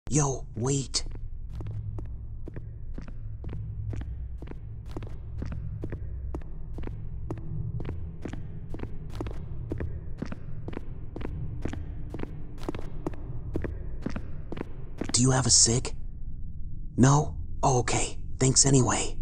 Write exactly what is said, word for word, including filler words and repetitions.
Yo, wait. Do you have a cig? No? Oh, okay. Thanks anyway.